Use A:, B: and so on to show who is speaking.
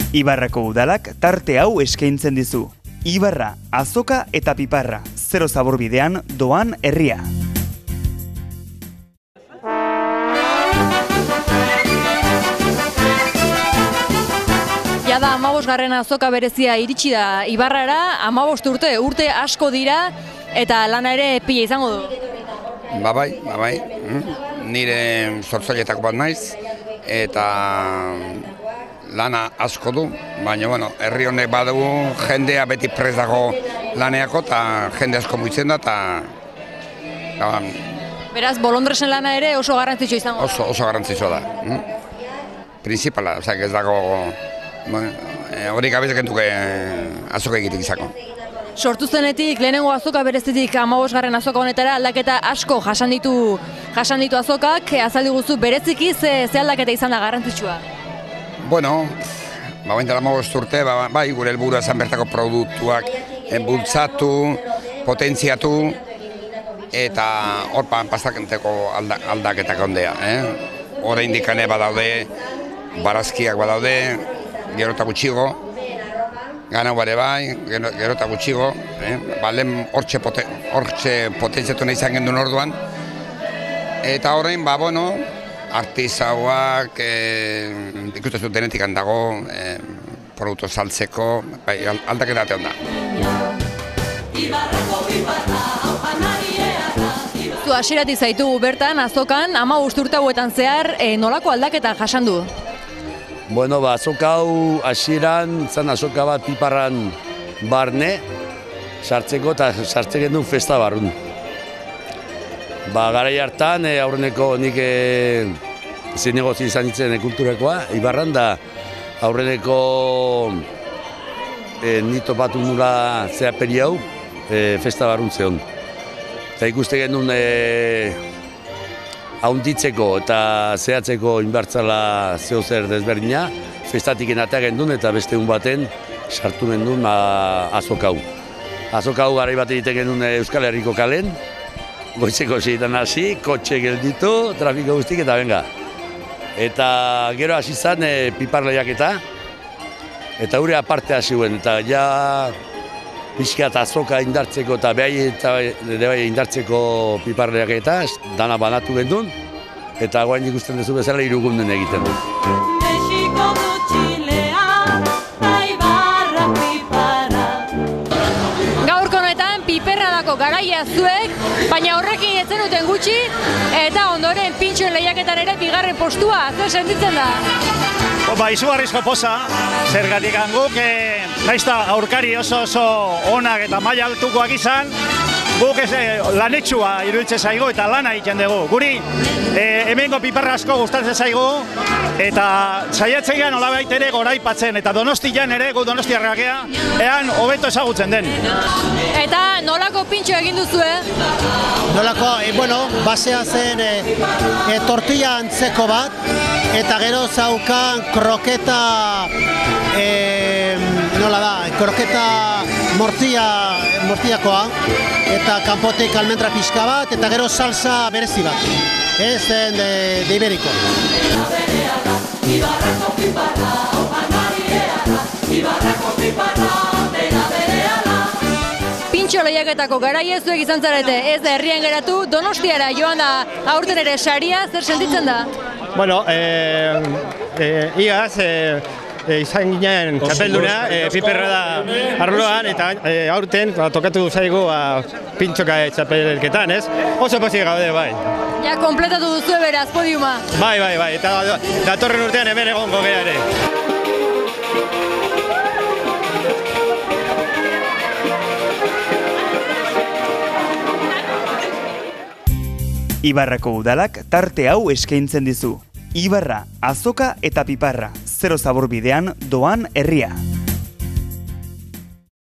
A: Ibarrako udalak tarte hau eskaintzen dizu. Ibarra, azoka eta piparra, zero zabor bidean doan herria.
B: Jada 15. azoka berezia iritsi da Ibarrara, 15 urte asko dira eta lana ere pila izango du.
C: Bai. Nire sortzaileetako bat naiz eta lana asko du, baina herri honek badugu jendea beti prest dago laneako eta jende asko muitzen da eta
B: Beraz, Bolondresen lana ere oso garrantzitsua izango da.
C: Oso garrantzitsua da. Principala, ez dago hori gabez gentuke azoka egitek izako.
B: Sortu zenetik, lehenengo azoka berezitik 15. azoka honetara aldaketa asko jasan ditu azokak, azaldi guzu bereziki ze aldaketa izan da garrantzitsua?
C: Baina 15 urte, gure helburua esan bertako produktuak bultzatu, potentziatu, eta hor pastakenteko aldaketak ondea. Hora indikane badaude, barazkiak badaude, gero eta gutxigo, ganau bare bai, gero eta gutxigo, balen hortxe potentziatu nahi izan gendun orduan, eta horrein, artizauak ikusten zut denetik handago, produktu saltzeko, aldaketa ate onda.
B: Zu hasieratik zaitugu bertan, azokan, 15 urte hauetan zehar, nolako aldaketa jasan du?
D: Azoka hau hasieran zan azoka bat piparran barne, sartzeko eta sartzen gendun festa barrun. Garai hartan, aurreneko nik zinegozio izan ditzen kulturekoa, Ibarran da aurreneko ni topatu nula zeaperi hau festa barrun zehon. Eta ikuste gendun haunditzeko eta zehatzeko inbertzala zeo zer desberdina, festatik enatea gendun eta beste un baten sartu gendun azoka hau. Azoka hau garai bat egiten gendun Euskal Herriko kalen, goizeko zeitan hasi, kotxe gelditu, trafiko guztik eta benga. Eta gero hasi zen pipar lehiaketa, eta gure aparte hasi guen, eta ja pixkat azoka indartzeko eta behai indartzeko pipar lehiaketa, dana banatu gendun, eta guain ikusten duzu bezala hirugunden egiten du.
B: Garaia zuek, baina horrekin etzen duten gutxi, eta ondoren pintxoen lehiaketan ere bigarren postua, zer sentitzen da?
E: Izugarrizko poza, zergatik guk, naizta aurkari oso onak eta maila altukoak izan, guk lanetsua iruditzen zaigu eta lana egiten dugu. Guri hemengo piparra asko gustatzen zaigu eta saiatzen gehan olabait ere goraipatzen eta Donostian ere, gu donostiarrakea, ean hobeto ezagutzen den.
B: Eta nolako pintxo egin duzu,
F: Nolako, basea zen tortilla antzeko bat, eta gero zaukan kroketa, kroketa mortiakoa, eta kanpotik almendra pixka bat, eta gero salsa berezi bat, ez den de Iberiko.
B: Pintxo lehiaketako garaia zuek izan zarete, ez da herrian geratu, Donostiara joan da aurten ere saria, zer sentitzen da?
E: Iaz, izan ginen txapelduna, piperra da arloan, eta aurten tokatu zaigu pintxoka txapelketan, ez? Oso pozik gaude, bai.
B: Ja, kompletatu duzu beraz, podiuma.
E: Bai, eta datorren urtean hemen egongo gea ere.
A: Ibarrako udalak tarte hau eskaintzen dizu. Ibarra, azoka eta piparra, zero zabor bidean doan herria.